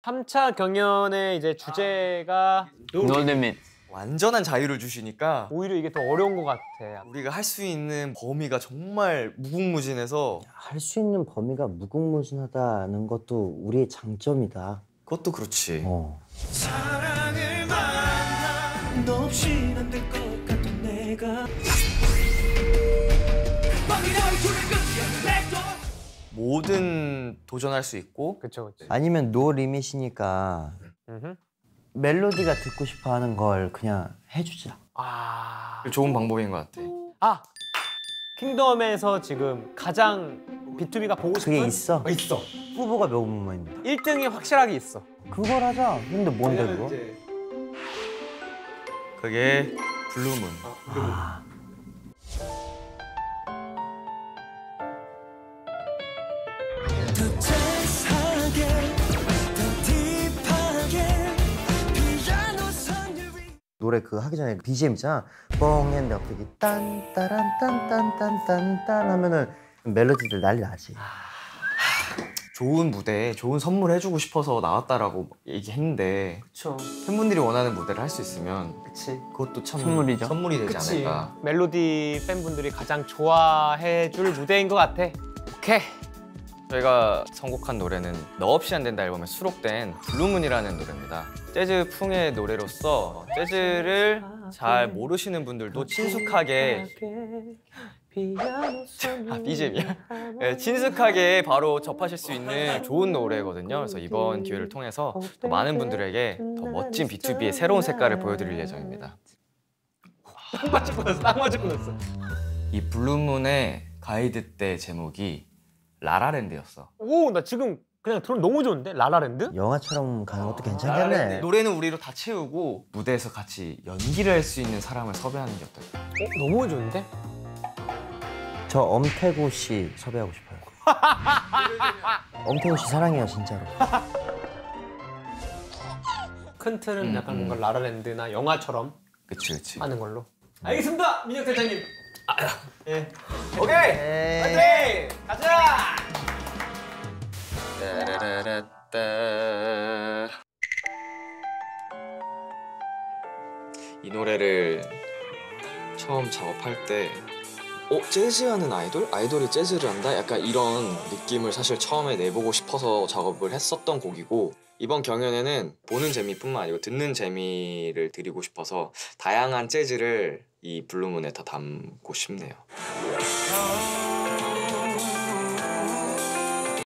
3차 경연의 이제 주제가 No limit. 완전한 자유를 주시니까 오히려 이게 더 어려운 것 같아. 우리가 할 수 있는 범위가 정말 무궁무진해서 할 수 있는 범위가 무궁무진하다는 것도 우리의 장점이다. 그것도 그렇지. 사랑을 만나 너 없인 안 될 것 같은 내가 뭐든 도전할 수 있고 그쵸, 그쵸. 아니면 노 리밋이니까 멜로디가 듣고 싶어 하는 걸 그냥 해주자. 아, 좋은 방법인 것 같아. 아, 킹덤에서 지금 가장 B2B가 보고 싶은 그게 있어? 있어. 후보가 몇 분만입니다. 1등이 확실하게 있어. 그걸 하자. 근데 뭔데 그거? 그게 블루문. 아, 더 재스하게 더 딥하게 피아노 선율 노래 그거 하기 전에 BGM 있잖아. 뻥 했는데 갑자기 딴따란 딴딴딴딴딴 하면은 멜로디들 난리 나지. 좋은 무대에 좋은 선물 해주고 싶어서 나왔다라고 얘기했는데 그쵸. 팬분들이 원하는 무대를 할 수 있으면 그치. 그것도 참 선물이죠. 선물이 되지 그치. 않을까. 멜로디 팬분들이 가장 좋아해줄 무대인 것 같아. 오케이. 저희가 선곡한 노래는 너 없이 안 된다 앨범에 수록된 블루문이라는 노래입니다. 재즈 풍의 노래로서 재즈를 잘 모르시는 분들도 친숙하게 BGM이야? 네, 친숙하게 바로 접하실 수 있는 좋은 노래거든요. 그래서 이번 기회를 통해서 더 많은 분들에게 더 멋진 B2B의 새로운 색깔을 보여드릴 예정입니다. 딱 맞을 뻔했어. 딱 맞을 뻔했어. 이 블루문의 가이드 때 제목이 라라랜드였어. 오, 나 지금 그냥 들으면 너무 좋은데? 라라랜드? 영화처럼 가는 것도 괜찮겠네. 노래는 우리로 다 채우고 무대에서 같이 연기를 할 수 있는 사람을 섭외하는 게 어떨까? 너무 좋은데? 저 엄태구 씨 섭외하고 싶어요. 엄태구 씨 사랑해요 진짜로. 큰 틀은 약간 뭔가 라라랜드나 영화처럼 그치 그치. 하는 걸로. 알겠습니다, 민혁 대장님. 예. 오케이. 에이. 파이팅! 가자. 따라라라따. 이 노래를 처음 작업할 때 재즈하는 아이돌? 아이돌이 재즈를 한다? 약간 이런 느낌을 사실 처음에 내보고 싶어서 작업을 했었던 곡이고 이번 경연에는 보는 재미뿐만 아니고 듣는 재미를 드리고 싶어서 다양한 재즈를 이 블루문에 다 담고 싶네요.